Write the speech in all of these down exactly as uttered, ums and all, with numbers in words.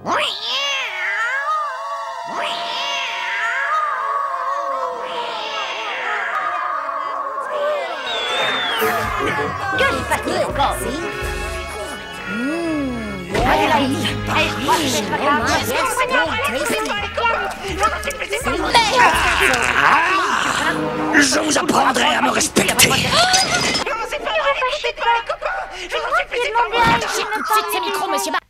Que se passe-t-il encore? Allez, là, ici. Allez, je crois que c'est pas grave. Je vous apprendrai à me respecter. C'est moi qui ai demandé à Elsie de me parler. Ces micros, monsieur Bar...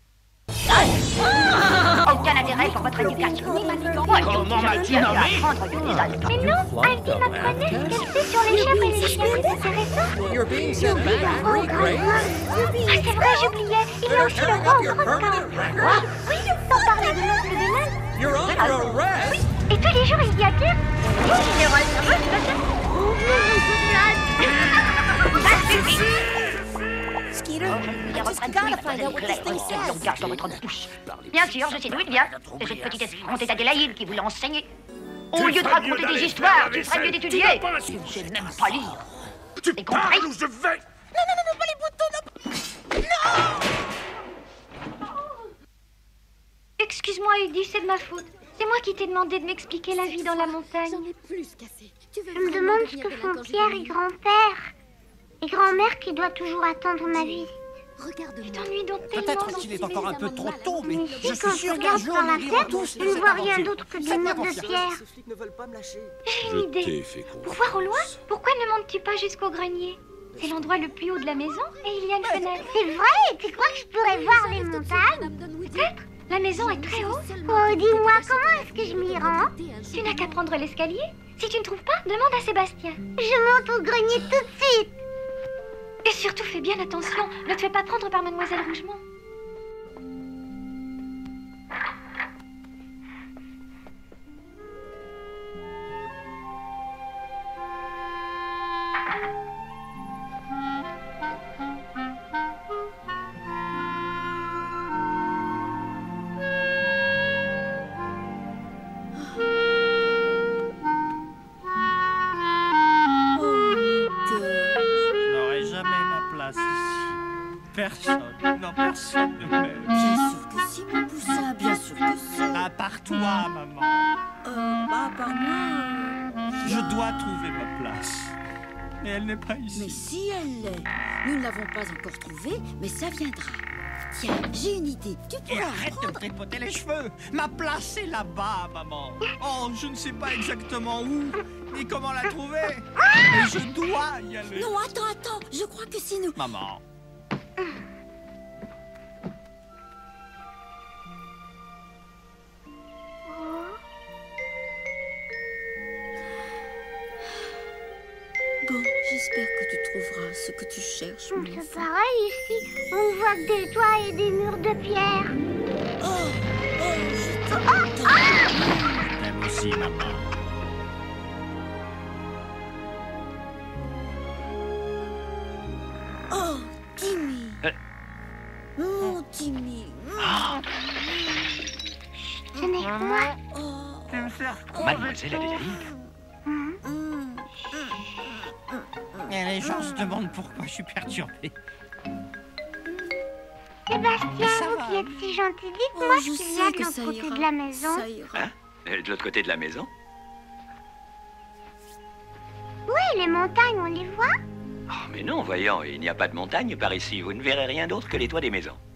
Aucun intérêt pour votre éducation. Comment m'as-tu nommé? Mais non, Alvin apprenait ce qu'elle fait sur les chèvres et les chiens. C'est intéressant. You're being sent back to grade grade. Ah, c'est vrai, j'oubliais. Il y a aussi le roi au grand camp. Oui, sans parler de l'oncle de l'Inde. You're under arrest. Et tous les jours, il y a que... Skeeter, bien sûr, je sais d'où il vient. C'est cette petite escrontée d'Adélaïde qui voulait enseigner. Au lieu de raconter des histoires, tu ferais mieux d'étudier. Tu ne sais même pas lire. Tu compris? parles ou je vais? Non, non, non, non, pas les boutons, non. Non. Excuse-moi, Eddie, c'est de ma faute. C'est moi qui t'ai demandé de m'expliquer la vie dans la montagne. J'en ai plus cassé. Tu veux Je me vraiment demande ce devenir que de font l'incorrigible? Pierre et grand-père. Et grand-mère qui doit toujours attendre ma visite. Regarde-moi. Tu t'ennuies donc tellement Peut-être dans qu'il est ces encore un peu trop tôt, mais Mais je ici, quand suis je sûr qu'un regarde jour par la nous lirons fenêtre, tous je ne cette vois rien aventure. d'autre que des Faites-moi murs de confiance. pierre. Ces flics ne veulent pas me lâcher. J'ai une idée. Pour voir au loin, pourquoi ne montes-tu pas jusqu'au grenier? C'est l'endroit le plus haut de la maison et il y a une fenêtre. C'est vrai? Tu crois que je pourrais voir les montagnes? Peut-être. La maison est très haute. Oh, dis-moi, comment est-ce que je m'y rends? Tu n'as qu'à prendre l'escalier. Si tu ne trouves pas, demande à Sébastien. Je monte au grenier tout de suite. Et surtout, fais bien attention. Ne te fais pas prendre par Mademoiselle Rougemont. Je n'aurai jamais ma place ici. Personne, non, personne ne m'aime. Bien sûr que si, mon poussin, bien sûr que si. À part toi, maman. Euh, bah, par moi. Je dois trouver ma place. Mais elle n'est pas Mais ici. si elle l'est. Nous ne l'avons pas encore trouvée, mais ça viendra. Tiens, j'ai une idée. Tu Et pourras arrête de me prendre... tripoter les cheveux. Ma place est là-bas, maman. Oh, je ne sais pas exactement où, ni comment la trouver. Mais je dois y aller. Non, attends, attends. Je crois que si nous... Maman. Bon, j'espère que tu trouveras ce que tu cherches, mon C'est enfant. pareil ici. On voit que des toits et des murs de pierre. Oh, oh, je t'aime. Je t'aime aussi, maman. Oh, Timmy. Euh. Mon Timmy. Ce n'est que moi. Oh. Tu me faire Mademoiselle Adélaïde. Mm. Et les gens se demandent pourquoi je suis perturbé. Sébastien, Ça vous va. qui êtes si gentil, Oh, dites-moi je ce qu'il y a sais de que l'autre ça côté ira. de la maison. Ça ira. Hein? Euh, De l'autre côté de la maison? Oui, les montagnes, on les voit. Oh, mais non, voyons, il n'y a pas de montagne par ici. Vous ne verrez rien d'autre que les toits des maisons.